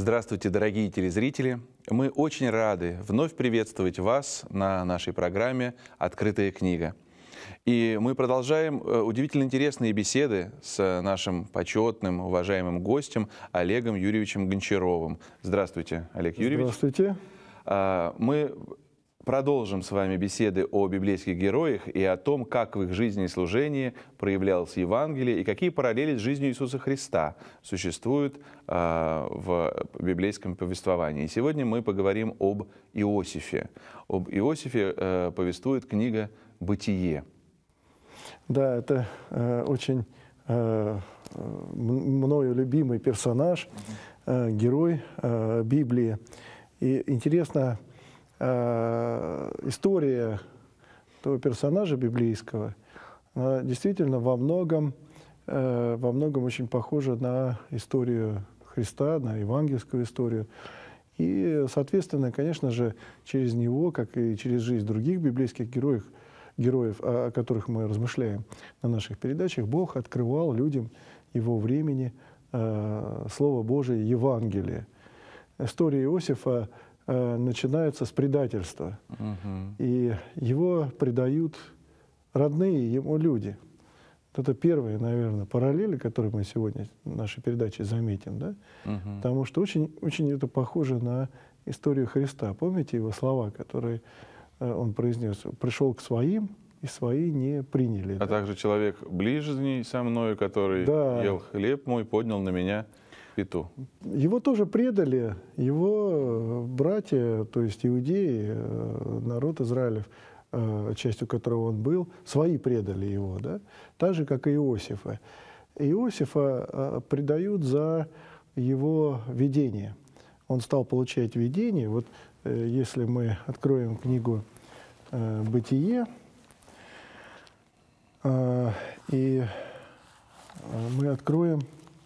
Здравствуйте, дорогие телезрители! Мы очень рады вновь приветствовать вас на нашей программе «Открытая книга». И мы продолжаем удивительно интересные беседы с нашим почетным, уважаемым гостем Олегом Юрьевичем Гончаровым. Здравствуйте, Олег Юрьевич. Здравствуйте. Мы продолжим с вами беседы о библейских героях и о том, как в их жизни и служении проявлялось Евангелие и какие параллели с жизнью Иисуса Христа существуют в библейском повествовании. И сегодня мы поговорим об Иосифе. Об Иосифе повествует книга «Бытие». Да, это очень мною любимый персонаж, герой Библии. И интересно, история того персонажа библейского, она действительно во многом очень похожа на историю Христа, на евангельскую историю. И, соответственно, конечно же, через него, как и через жизнь других библейских героев, о которых мы размышляем на наших передачах, Бог открывал людям его времени Слово Божие, Евангелие. История Иосифа начинается с предательства. И его предают родные ему люди. Это первые, наверное, параллели, которые мы сегодня в нашей передаче заметим. Да? Потому что очень, очень это похоже на историю Христа. Помните его слова, которые он произнес? «Пришел к своим, и свои не приняли». А также человек ближний со мною, который ел хлеб мой, поднял на меня пяту. Его тоже предали, его братья, то есть иудеи, народ Израилев, частью которого он был, свои предали его, да? Так же, как и Иосифа. Иосифа предают за его видение. Он стал получать видение. Вот если мы откроем книгу «Бытие», и мы откроем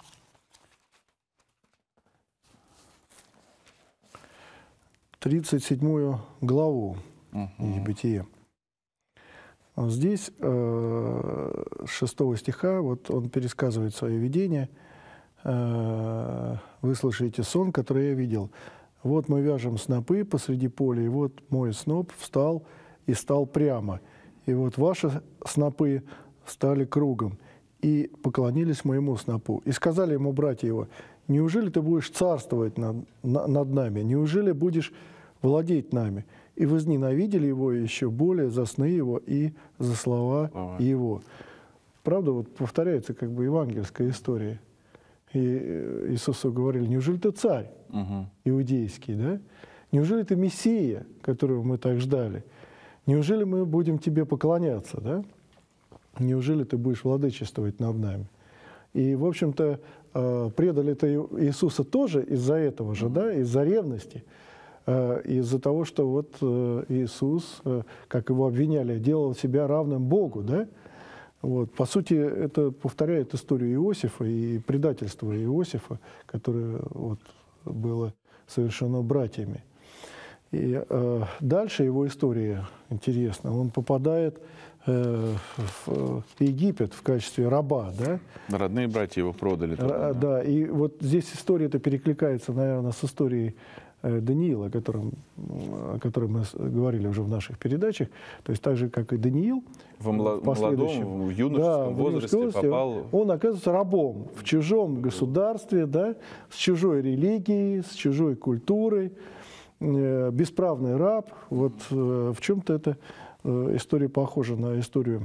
37 главу книги «Бытие». Здесь, с 6 стиха, вот он пересказывает свое видение. «Выслушайте сон, который я видел. Вот мы вяжем снопы посреди поля, и вот мой сноп встал и стал прямо. И вот ваши снопы стали кругом, и поклонились моему снопу. И сказали ему братья его: неужели ты будешь царствовать над нами? Неужели будешь владеть нами? И возненавидели его еще более за сны его и за слова его». Правда, вот повторяется как бы евангельская история. И Иисусу говорили: неужели ты царь иудейский, да? Неужели ты Мессия, которого мы так ждали? Неужели мы будем тебе поклоняться, да? Неужели ты будешь владычествовать над нами? И, в общем-то, предали-то Иисуса тоже из-за этого же, да, из-за ревности, из-за того, что вот Иисус, как его обвиняли, делал себя равным Богу, да? Вот. По сути, это повторяет историю Иосифа и предательство Иосифа, которое вот было совершено братьями. И дальше его история интересна. Он попадает в Египет в качестве раба, да? Родные братья его продали. Да, и вот здесь история-то перекликается, наверное, с историей Даниила, о котором мы говорили уже в наших передачах. То есть так же, как и Даниил, в молодом, в юношеском возрасте попал... Он оказывается рабом в чужом государстве, да, с чужой религией, с чужой культурой, бесправный раб. Вот в чем-то эта история похожа на историю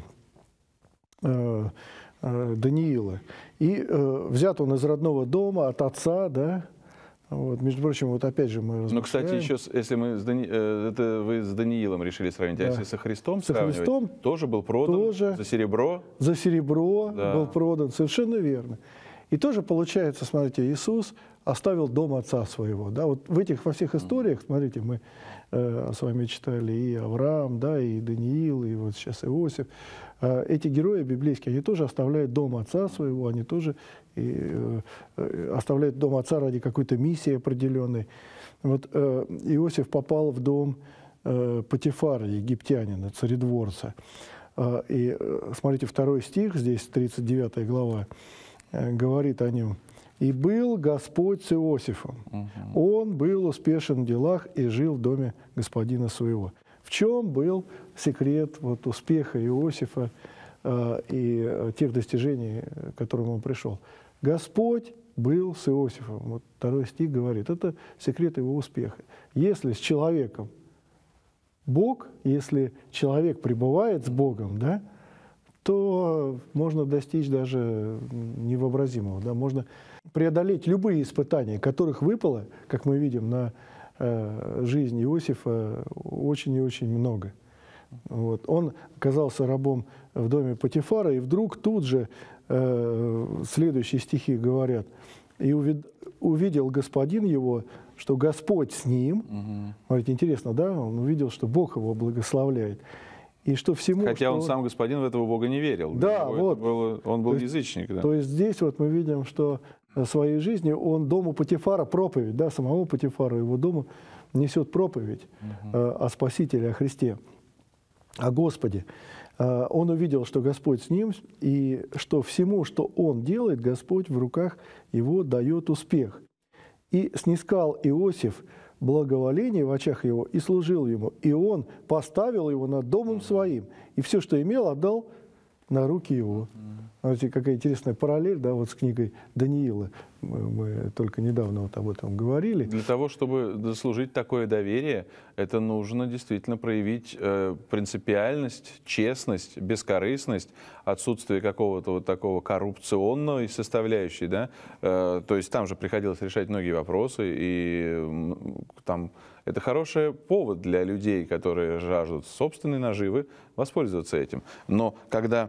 Даниила. И взят он из родного дома, от отца, да. Вот, между прочим, вот опять же мы размышляем. Ну, кстати, еще, если мы это вы с Даниилом решили сравнить, а если со Христом сравнивать, Христом тоже был продан за серебро? За серебро был продан, совершенно верно. И тоже получается, смотрите, Иисус оставил дом отца своего. Да? Вот во всех историях, смотрите, мы с вами читали и Авраам, да, и Даниил, и вот сейчас Иосиф. Эти герои библейские, они тоже оставляют дом отца своего, они тоже оставляют дом отца ради какой-то миссии определенной. Вот Иосиф попал в дом Потифара, египтянина, царедворца. И смотрите, 2 стих, здесь 39 глава, говорит о нем. И был Господь с Иосифом. Он был успешен в делах и жил в доме господина своего. В чем был секрет вот успеха Иосифа и тех достижений, к которым он пришел? Господь был с Иосифом. Вот 2 стих говорит, это секрет его успеха. Если с человеком Бог, если человек пребывает с Богом, да, то можно достичь даже невообразимого. Да, можно преодолеть любые испытания, которых выпало, как мы видим, на жизнь Иосифа очень и очень много. Вот. Он оказался рабом в доме Потифара, и вдруг тут же следующие стихи говорят, «И увидел господин его, что Господь с ним». Говорит, интересно, да? Он увидел, что Бог его благословляет. И что всему, Хотя что он сам господин в этого Бога не верил. Да, вот. Он был То есть, язычник. Да. То есть здесь вот мы видим, что в своей жизни он дому Потифара проповедь, да, самому Потифару, его дому несет проповедь о Спасителе, о Христе, о Господе. Он увидел, что Господь с ним, и что всему, что он делает, Господь в руках его дает успех. И снискал Иосиф благоволение в очах его и служил ему. И он поставил его над домом своим, и все, что имел, отдал на руки его. Знаете, какая интересная параллель, да, вот с книгой Даниила. Мы только недавно вот об этом говорили. Для того, чтобы заслужить такое доверие, это нужно действительно проявить принципиальность, честность, бескорыстность, отсутствие какого-то вот такого коррупционной составляющей, да. То есть там же приходилось решать многие вопросы, и там это хороший повод для людей, которые жаждут собственной наживы, воспользоваться этим. Но когда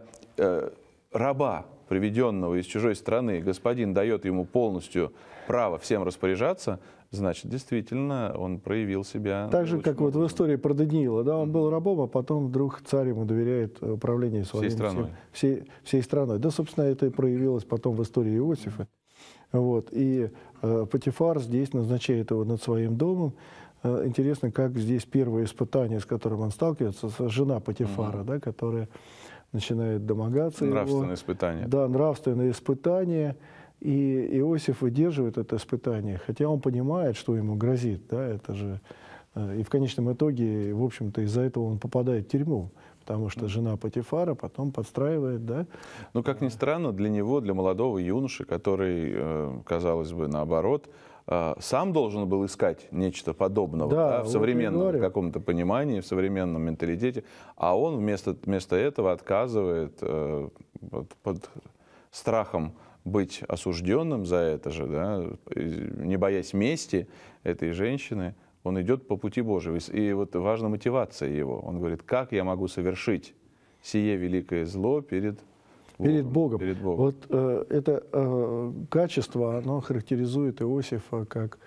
раба, приведенного из чужой страны, господин дает ему полностью право всем распоряжаться, значит, действительно, он проявил себя. Так же, как вот в истории про Даниила, да, он был рабом, а потом вдруг царь ему доверяет управление своей страной. Всей страной. Да, собственно, это и проявилось потом в истории Иосифа. Вот. И Потифар здесь назначает его над своим домом. Интересно, как здесь первое испытание, с которым он сталкивается, жена Потифара, да, которая начинает домогаться нравственное его. испытание. Да, нравственное испытание. И Иосиф выдерживает это испытание, хотя он понимает, что ему грозит. Да, это же... И в конечном итоге, в общем-то, из-за этого он попадает в тюрьму, потому что жена Потифара потом подстраивает, да. Но, как ни странно, для него, для молодого юноши, который, казалось бы, наоборот, сам должен был искать нечто подобного, да, в современном каком-то понимании, в современном менталитете, а он вместо этого отказывает под страхом быть осужденным за это же, да, не боясь мести этой женщины, он идет по пути Божьему. И вот важна мотивация его. Он говорит, как я могу совершить сие великое зло перед Богом. Перед Богом. Вот это качество, оно характеризует Иосифа как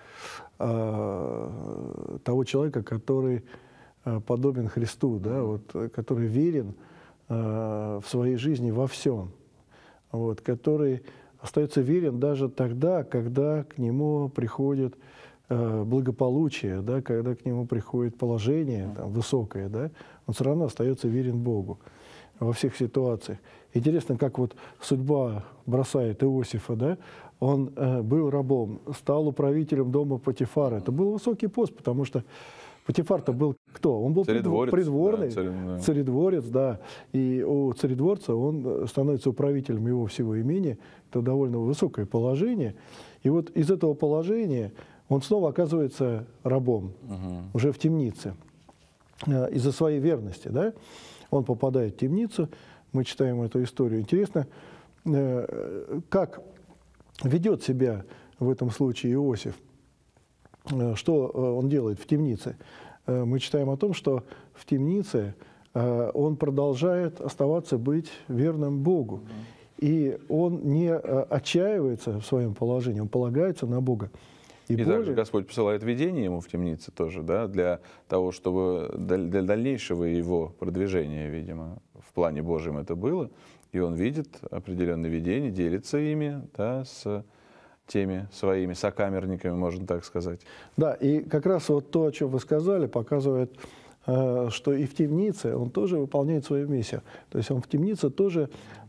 того человека, который подобен Христу, да, вот, который верен в своей жизни во всем, вот, который остается верен даже тогда, когда к нему приходит благополучие, да, когда к нему приходит положение там, высокое, да, он все равно остается верен Богу во всех ситуациях. Интересно, как вот судьба бросает Иосифа, да? Он был рабом, стал управителем дома Потифара. Это был высокий пост, потому что Потифар-то был кто? Он был придворный, да, царедворец, да. И у царедворца он становится управителем его всего имения. Это довольно высокое положение. И вот из этого положения он снова оказывается рабом, уже в темнице, из-за своей верности, да? Он попадает в темницу, мы читаем эту историю. Интересно, как ведет себя в этом случае Иосиф, что он делает в темнице. Мы читаем о том, что в темнице он продолжает оставаться быть верным Богу. И он не отчаивается в своем положении, он полагается на Бога. И также Господь посылает видение ему в темнице тоже, да, для того, чтобы для дальнейшего его продвижения, видимо, в плане Божьем это было. И он видит определенные видения, делится ими, да, с теми своими сокамерниками, можно так сказать. Да, и как раз вот то, о чем вы сказали, показывает, что и в темнице он тоже выполняет свою миссию. То есть он в темнице тоже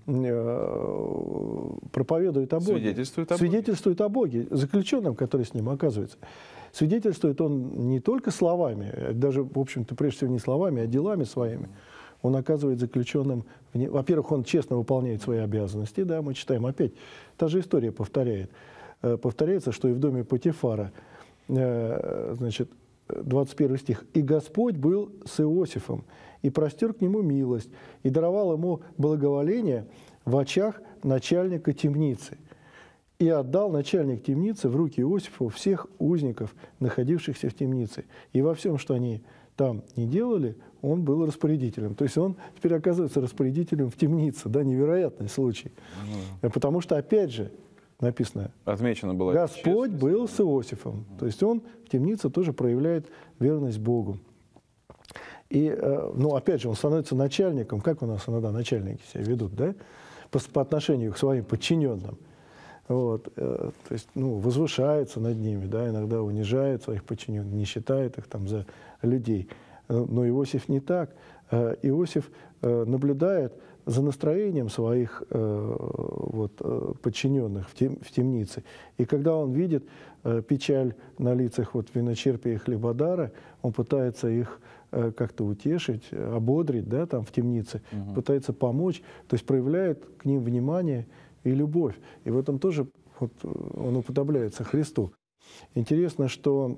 проповедует о Боге. Свидетельствует о Боге. Заключенным, который с ним оказывается. Свидетельствует он не только словами, даже, в общем-то, прежде всего не словами, а делами своими. Он оказывает заключенным... Во-первых, он честно выполняет свои обязанности. Да, мы читаем опять. Та же история повторяется, что и в доме Потифара. Значит, 21 стих. «И Господь был с Иосифом, и простер к нему милость, и даровал ему благоволение в очах начальника темницы. И отдал начальник темницы в руки Иосифу всех узников, находившихся в темнице. И во всем, что они там не делали, он был распорядителем». То есть он теперь оказывается распорядителем в темнице. Да, невероятный случай. Потому что, опять же, написано, отмечено было, Господь был с Иосифом. То есть он в темнице тоже проявляет верность Богу. И, ну, опять же, он становится начальником. Как у нас иногда начальники себя ведут, да? По отношению к своим подчиненным. Вот, то есть, ну, возвышается над ними, да, иногда унижает своих подчиненных, не считает их там за людей. Но Иосиф не так. Иосиф наблюдает за настроением своих подчиненных в темнице. И когда он видит печаль на лицах виночерпия и хлебодара, он пытается их как-то утешить, ободрить, да, там в темнице, пытается помочь, то есть проявляет к ним внимание и любовь. И в этом тоже он уподобляется Христу. Интересно, что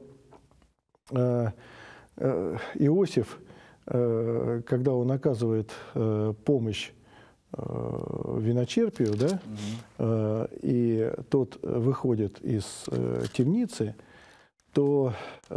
Иосиф, когда он оказывает помощь виночерпию, да, и тот выходит из темницы, то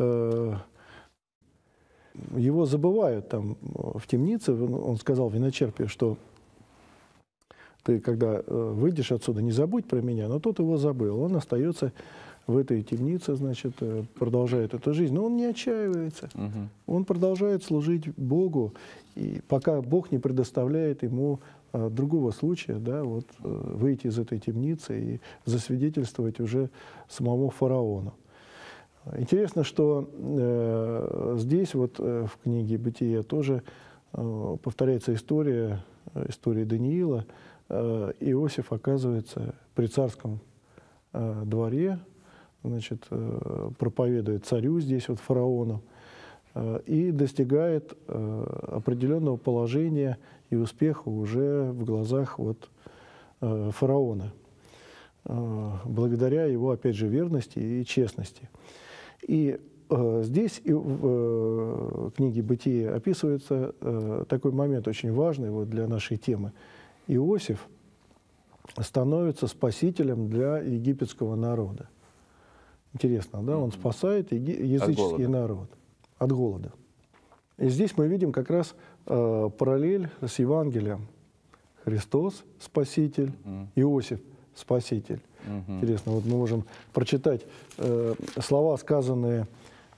его забывают там в темнице. Он сказал виночерпию, что ты, когда выйдешь отсюда, не забудь про меня, но тот его забыл. Он остается в этой темнице, значит, продолжает эту жизнь. Но он не отчаивается. Он продолжает служить Богу, и пока Бог не предоставляет ему другого случая, да, выйти из этой темницы и засвидетельствовать уже самому фараону. Интересно, что здесь в книге «Бытие» тоже повторяется история Даниила. Иосиф оказывается при царском дворе, значит, проповедует царю здесь, фараону, и достигает определенного положения и успеха уже в глазах фараона, благодаря его, опять же, верности и честности. И здесь в книге «Бытие» описывается такой момент очень важный для нашей темы. Иосиф становится спасителем для египетского народа. Интересно, да? Он спасает языческий народ от голода. И здесь мы видим как раз параллель с Евангелием. Христос – спаситель, Иосиф – спаситель. Интересно, мы можем прочитать слова, сказанные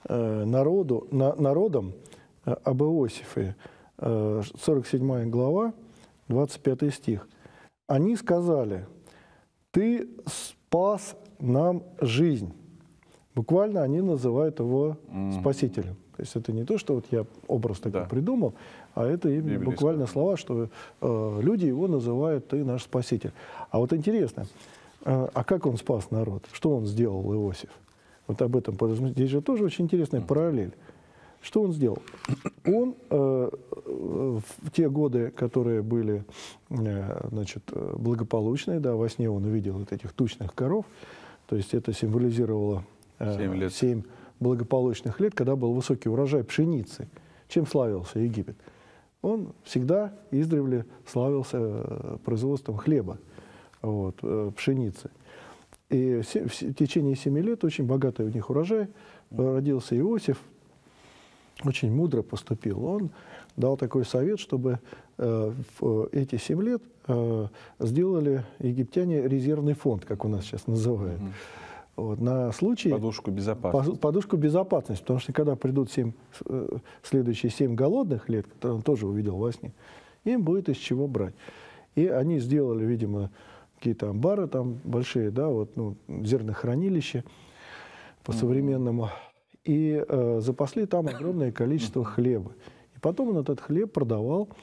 народом об Иосифе. 47 глава, 25 стих. «Они сказали: ты спас нам жизнь». Буквально они называют его спасителем. То есть это не то, что я образ такой придумал, а это именно буквально слова, что люди его называют: ты наш спаситель. А интересно, а как он спас народ? Что он сделал, Иосиф? Об этом здесь же тоже очень интересная параллель. Что он сделал? Он в те годы, которые были, значит, благополучные, да, во сне он увидел этих тучных коров, то есть это символизировало 7 благополучных лет, когда был высокий урожай пшеницы. Чем славился Египет? Он всегда издревле славился производством хлеба, пшеницы. И в течение 7 лет очень богатый у них урожай, родился Иосиф, очень мудро поступил. Он дал такой совет, чтобы в эти 7 лет сделали египтяне резервный фонд, как у нас сейчас называют. На случай... Подушку безопасности. Подушку безопасности, потому что когда придут следующие 7 голодных лет, которые он тоже увидел во сне, им будет из чего брать. И они сделали, видимо, какие-то амбары там большие, да, зернохранилища по-современному, и запасли там огромное количество хлеба. И потом он этот хлеб продавал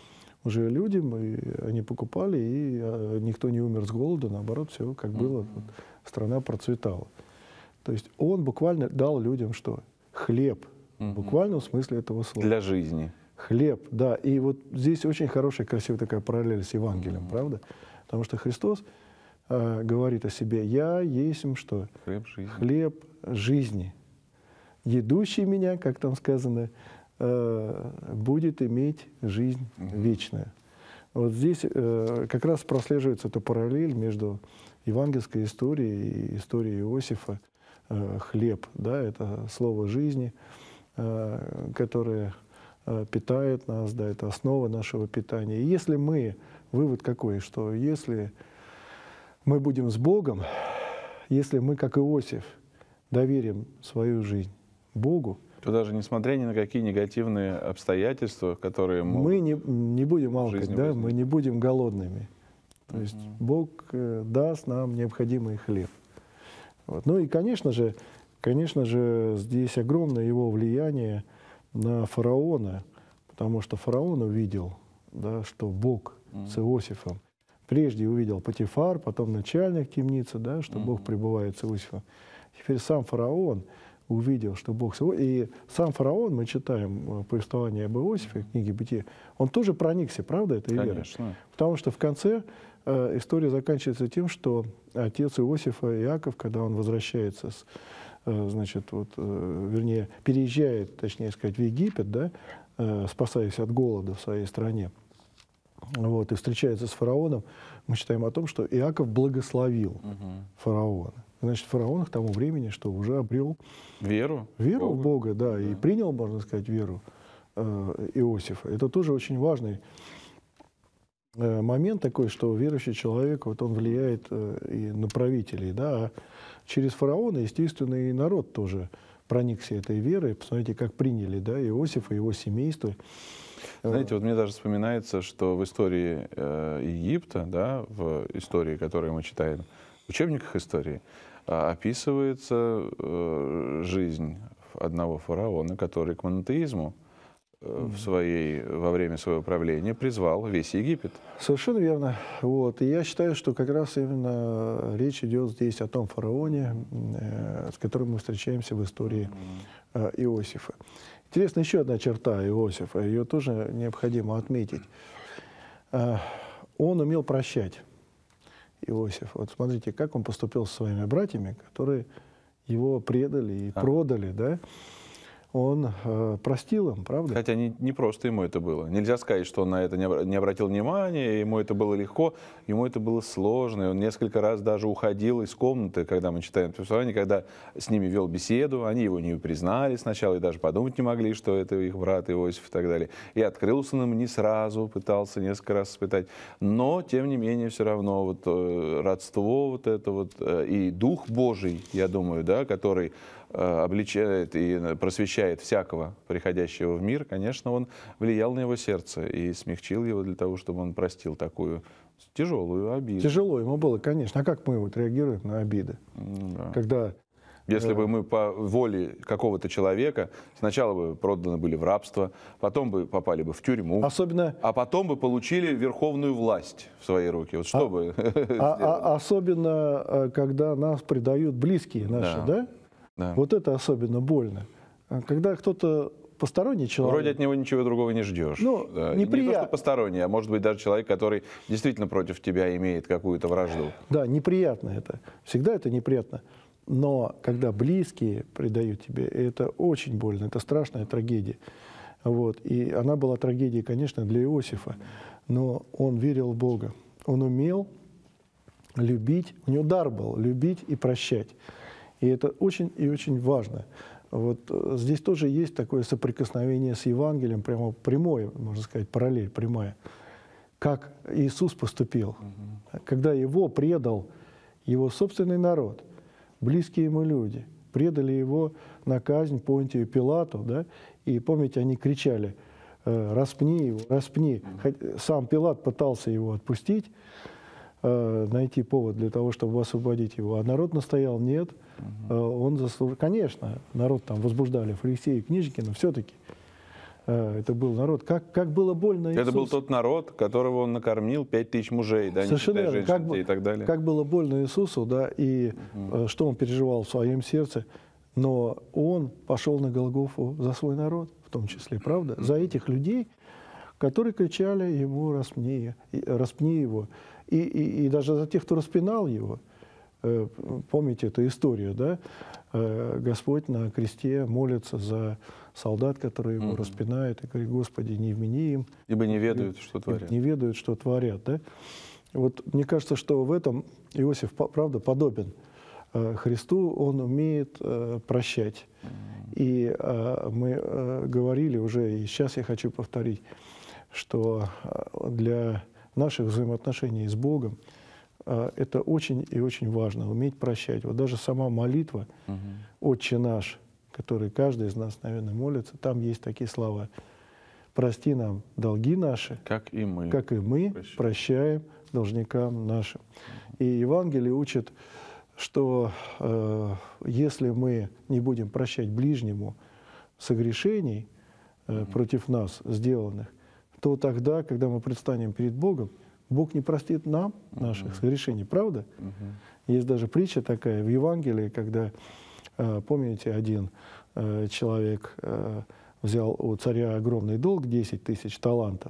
уже людям, и они покупали, и никто не умер с голоду, наоборот, все как было, вот, страна процветала. То есть он буквально дал людям что? Хлеб, в буквальном смысле этого слова. Для жизни. Хлеб, да. И вот здесь очень хорошая, красивая такая параллель с Евангелием, правда? Потому что Христос говорит о себе: «Я есть что? Хлеб жизни. Хлеб жизни. Едущий меня, как там сказано, будет иметь жизнь вечную». Вот здесь как раз прослеживается эта параллель между евангельской историей и историей Иосифа. Хлеб, да, это слово жизни, которое питает нас, да, это основа нашего питания. И если мы, вывод какой, что если мы будем с Богом, если мы, как Иосиф, доверим свою жизнь Богу, То даже несмотря ни на какие негативные обстоятельства, которые мы не будем алкать, да, мы не будем голодными. То есть Бог даст нам необходимый хлеб. Вот. Ну и, конечно же, здесь огромное его влияние на фараона, потому что фараон увидел, да, что Бог с Иосифом. Прежде увидел Потифар, потом начальник темницы, да, что Бог пребывает с Иосифом. Теперь сам фараон увидел, что Бог с Иосифом. И сам фараон, мы читаем повествование об Иосифе в книге «Бытие», он тоже проникся, правда, этой верой? Конечно. Потому что в конце история заканчивается тем, что отец Иосифа, Иаков, когда он возвращается, вернее, переезжает, точнее сказать, в Египет, да, спасаясь от голода в своей стране, вот, и встречается с фараоном, мы читаем о том, что Иаков благословил фараона. Значит, фараон к тому времени, что уже обрел веру в Бога, да, и принял, можно сказать, веру Иосифа. Это тоже очень важный момент такой, что верующий человек, вот он влияет и на правителей, да, а через фараона, естественно, и народ тоже проникся этой верой. Посмотрите, как приняли, да, Иосифа и его семейство. Знаете, вот мне даже вспоминается, что в истории Египта, да, в истории, которую мы читаем, в учебниках истории, описывается жизнь одного фараона, который к монотеизму во время своего правления призвал весь Египет. Совершенно верно. Вот. И я считаю, что как раз именно речь идет здесь о том фараоне, с которым мы встречаемся в истории Иосифа. Интересно, еще одна черта Иосифа, ее тоже необходимо отметить. Он умел прощать, Иосиф. Вот смотрите, как он поступил со своими братьями, которые его предали и продали, да? Он простил им, правда? Хотя не просто ему это было. Нельзя сказать, что он на это не обратил внимания, ему это было легко, ему это было сложно. И он несколько раз даже уходил из комнаты, когда мы читаем повествование, когда с ними вел беседу, они его не признали сначала и даже подумать не могли, что это их брат Иосиф и так далее. И открылся он им не сразу, пытался несколько раз испытать. Но, тем не менее, все равно вот родство вот это вот и Дух Божий, я думаю, да, который обличает и просвещает всякого приходящего в мир, конечно, он влиял на его сердце и смягчил его для того, чтобы он простил такую тяжелую обиду. Тяжело ему было, конечно. А как мы вот реагируем на обиды? Да. Когда... Если бы мы по воле какого-то человека сначала бы проданы были в рабство, потом бы попали бы в тюрьму, а потом бы получили верховную власть в свои руки. Вот что бы особенно, когда нас предают близкие наши, да? Да. Вот это особенно больно. Когда кто-то посторонний человек... Вроде от него ничего другого не ждешь. Ну, да. Не то, что посторонний, а может быть даже человек, который действительно против тебя имеет какую-то вражду. Да, неприятно это. Всегда это неприятно. Но когда близкие предают тебе, это очень больно, это страшная трагедия. Вот. И она была трагедией, конечно, для Иосифа. Но он верил в Бога. Он умел любить, у него дар был любить и прощать. И это очень и очень важно. Вот здесь тоже есть такое соприкосновение с Евангелием, прямо прямое, можно сказать, параллель прямая. Как Иисус поступил, когда его предал его собственный народ, близкие ему люди, предали его на казнь Понтию Пилату, да? И помните, они кричали: «Распни его, распни». Сам Пилат пытался его отпустить, найти повод для того, чтобы освободить его. А народ настоял: нет, он заслужил. Конечно, народ там возбуждали фарисеи, книжники, но все-таки Это был народ. Как было больно Иисусу. Это был тот народ, которого он накормил 5000 мужей, да, не считая женщин и так далее. Как было больно Иисусу, да, и что он переживал в своем сердце, но он пошел на Голгофу за свой народ, в том числе, правда? За этих людей, которые кричали ему: распни его. И даже за тех, кто распинал его. Помните эту историю, да? Господь на кресте молится за солдат, которые его распинают, и говорит: Господи, не вмени им. Ибо не ведают, что творят. Не ведают, что творят, да? Вот мне кажется, что в этом Иосиф, правда, подобен Христу, он умеет прощать. И мы говорили уже, и сейчас я хочу повторить, что для наших взаимоотношений с Богом это очень и очень важно, уметь прощать. Вот даже сама молитва «Отче наш», который каждый из нас, наверное, молится, там есть такие слова: «Прости нам долги наши, как и мы прощаем должникам нашим». И Евангелие учит, что если мы не будем прощать ближнему согрешений против нас сделанных, то тогда, когда мы предстанем перед Богом, Бог не простит нам наших согрешений, правда? Есть даже притча такая в Евангелии, когда, помните, один человек взял у царя огромный долг, 10 тысяч талантов,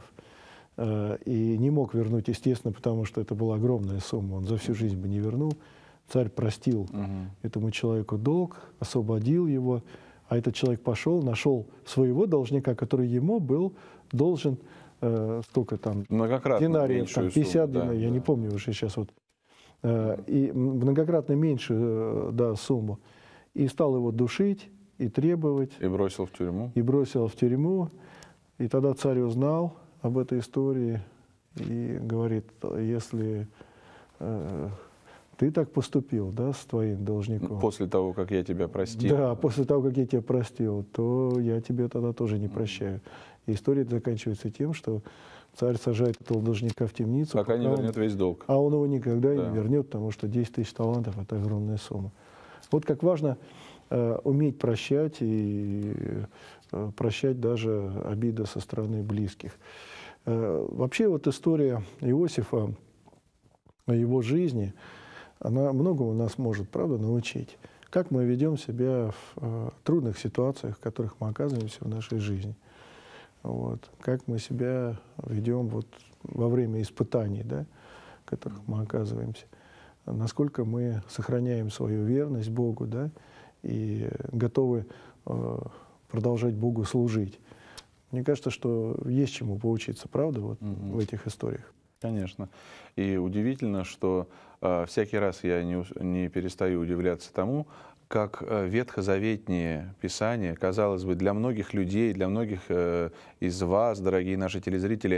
и не мог вернуть, естественно, потому что это была огромная сумма, он за всю жизнь бы не вернул. Царь простил этому человеку долг, освободил его, а этот человек пошел, нашел своего должника, который ему был должен сколько там, динариев, там, 50 динариев, я не помню уже сейчас, вот, и многократно меньше, да, сумму. И стал его душить и требовать. И бросил в тюрьму. И бросил в тюрьму. И тогда царь узнал об этой истории и говорит: если ты так поступил, да, с твоим должником. После того, как я тебя простил. Да, после того, как я тебя простил, то я тебе тогда тоже не прощаю. И история заканчивается тем, что царь сажает этого должника в темницу. Пока не вернет весь долг. А он его никогда и не вернет, потому что 10 тысяч талантов – это огромная сумма. Вот как важно уметь прощать и прощать даже обиды со стороны близких. Вообще вот история Иосифа, его жизни, она многому нас может, правда, научить. Как мы ведем себя в трудных ситуациях, в которых мы оказываемся в нашей жизни. Вот. Как мы себя ведем вот во время испытаний, да, в которых мы оказываемся. Насколько мы сохраняем свою верность Богу, да, и готовы продолжать Богу служить. Мне кажется, что есть чему поучиться, правда, вот в этих историях. Конечно. И удивительно, что всякий раз я не перестаю удивляться тому, как ветхозаветние писания, казалось бы, для многих людей, для многих из вас, дорогие наши телезрители,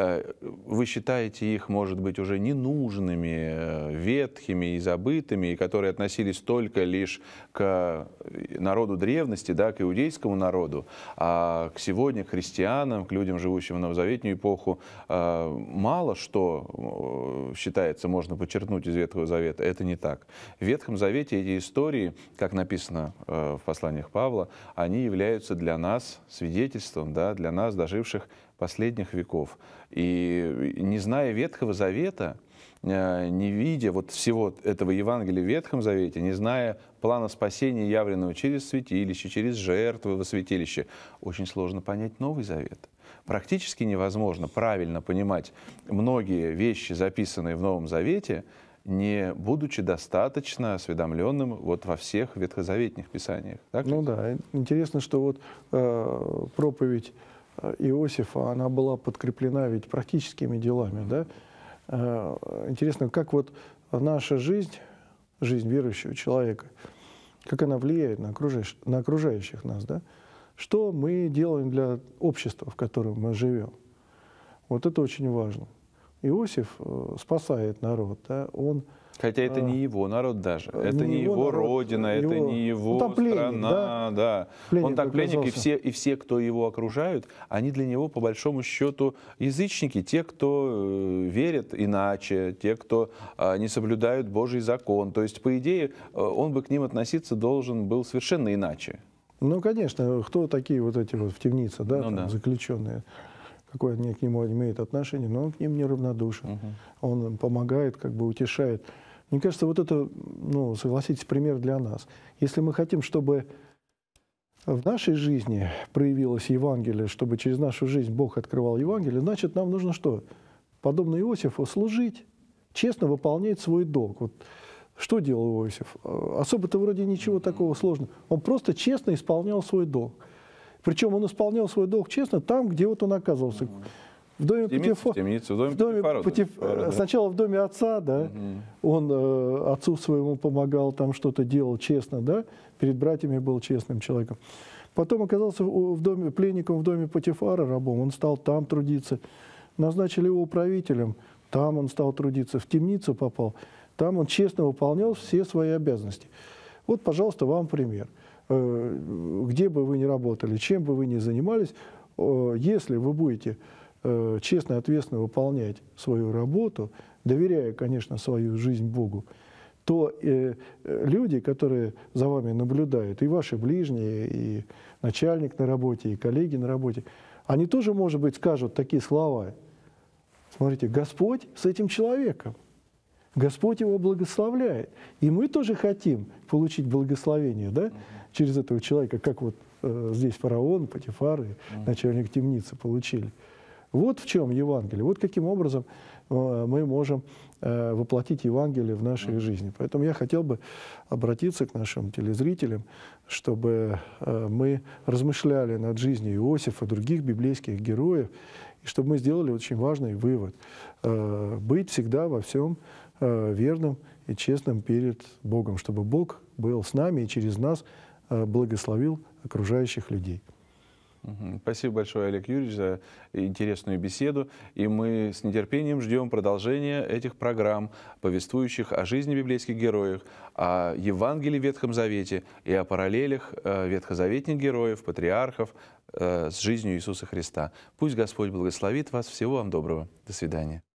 вы считаете их, может быть, уже ненужными, ветхими и забытыми, и которые относились только лишь к народу древности, да, к иудейскому народу, а к сегодня, к христианам, к людям, живущим в новозаветную эпоху, мало что считается, можно подчеркнуть из Ветхого Завета. Это не так. В Ветхом Завете эти истории, как написано в посланиях Павла, они являются для нас свидетельством, да, для нас, доживших последних веков. И не зная Ветхого Завета, не видя вот всего этого Евангелия в Ветхом Завете, не зная плана спасения, явленного через святилище, через жертвы во святилище, очень сложно понять Новый Завет. Практически невозможно правильно понимать многие вещи, записанные в Новом Завете, не будучи достаточно осведомленным вот во всех ветхозаветных писаниях. Так? Ну да, интересно, что вот проповедь Иосифа, она была подкреплена ведь практическими делами, да? Интересно, как вот наша жизнь верующего человека, как она влияет на окружающих нас, да? Что мы делаем для общества, в котором мы живем? Вот это очень важно. Иосиф спасает народ, да? Он, хотя это не его народ даже, это не его родина, это не его страна, да. Он так пленник, и все, кто его окружают, они для него по большому счету язычники, те, кто верит иначе, те, кто не соблюдают Божий закон. То есть, по идее, он бы к ним относиться должен был совершенно иначе. Ну, конечно, кто такие вот эти вот в темнице, да, Ну там, да. заключенные, какое они к нему имеют отношение, но он к ним неравнодушен. Он им помогает, как бы утешает. Мне кажется, вот это, ну, согласитесь, пример для нас. Если мы хотим, чтобы в нашей жизни проявилось Евангелие, чтобы через нашу жизнь Бог открывал Евангелие, значит, нам нужно что? Подобно Иосифу, служить, честно выполнять свой долг. Вот что делал Иосиф? Особо-то вроде ничего такого сложного. Он просто честно исполнял свой долг. Причем он исполнял свой долг честно там, где вот он оказывался. В доме Потифара. В доме Потифара, да. Сначала в доме отца, да, он отцу своему помогал, там что-то делал честно, да, перед братьями был честным человеком. Потом оказался в доме, пленником в доме Потифара, рабом, он стал там трудиться. Назначили его управителем, там он стал трудиться, в темницу попал, там он честно выполнял все свои обязанности. Вот, пожалуйста, вам пример. Где бы вы ни работали, чем бы вы ни занимались, если вы будете честно и ответственно выполнять свою работу, доверяя, конечно, свою жизнь Богу, то люди, которые за вами наблюдают, и ваши ближние, и начальник на работе, и коллеги на работе, они тоже, может быть, скажут такие слова. Смотрите, Господь с этим человеком. Господь его благословляет. И мы тоже хотим получить благословение, да, через этого человека, как вот здесь фараон, Потифар и начальник темницы получили. Вот в чем Евангелие. Вот каким образом мы можем воплотить Евангелие в нашей жизни. Поэтому я хотел бы обратиться к нашим телезрителям, чтобы мы размышляли над жизнью Иосифа, других библейских героев, и чтобы мы сделали очень важный вывод. Быть всегда во всем верным и честным перед Богом, чтобы Бог был с нами и через нас благословил окружающих людей. Спасибо большое, Олег Юрьевич, за интересную беседу. И мы с нетерпением ждем продолжения этих программ, повествующих о жизни библейских героев, о Евангелии в Ветхом Завете и о параллелях ветхозаветных героев, патриархов с жизнью Иисуса Христа. Пусть Господь благословит вас. Всего вам доброго. До свидания.